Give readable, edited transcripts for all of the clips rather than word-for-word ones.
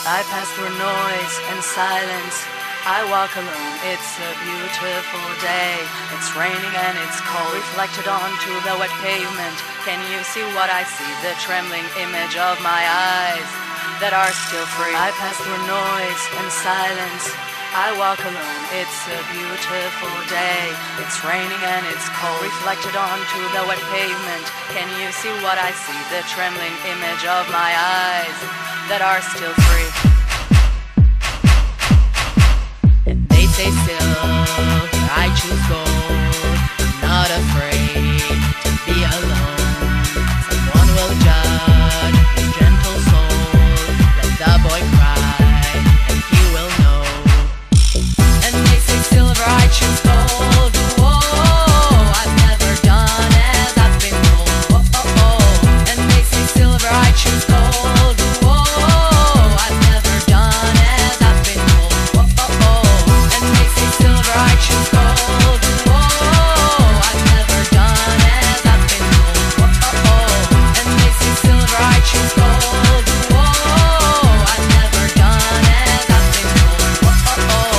I pass through noise and silence. I walk alone, it's a beautiful day. It's raining and it's cold, reflected onto the wet pavement. Can you see what I see? The trembling image of my eyes that are still free. I pass through noise and silence. I walk alone, it's a beautiful day. It's raining and it's cold, reflected onto the wet pavement. Can you see what I see? The trembling image of my eyes that are still free. And they say still, I choose gold. I'm not afraid to be alone. Someone will judge his gentle soul. Let the boy cry, and he will know. And they say silver, I choose gold. Whoa, I've never done as I've been told. Oh. And they say silver, I choose gold. Whoa, I've never done as I've been told. Oh. And they say silver, I choose gold. Whoa, I've never done as I've been told. Oh. And they say silver, I choose gold. Whoa, I've never done as I've been told. Oh.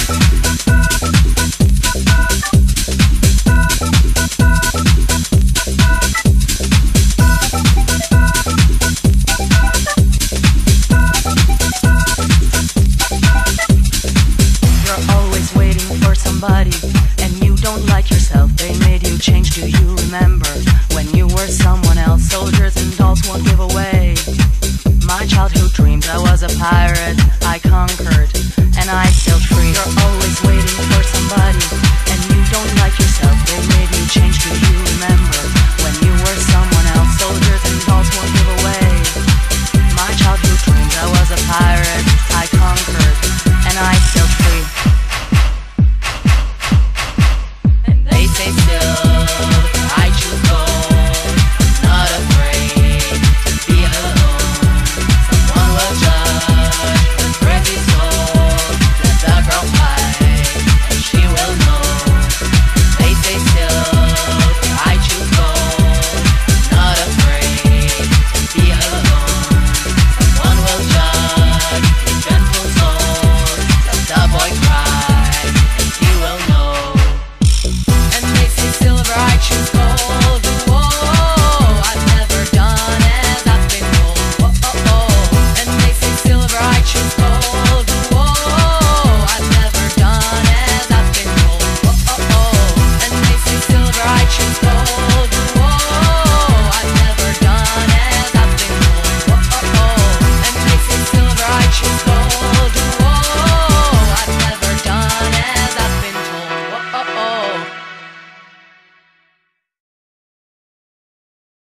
You're always waiting for somebody, and you don't like yourself. They made you change, do you remember? When you were someone else, soldiers and dolls won't give away. My childhood dreams, I was a pirate, I conquered, and I sailed free. You're always waiting for somebody, and you don't like yourself. They made you change, do you remember? When you were someone else, soldiers and dolls won't give away. My childhood dreams, I was a pirate, I conquered, and I sailed free.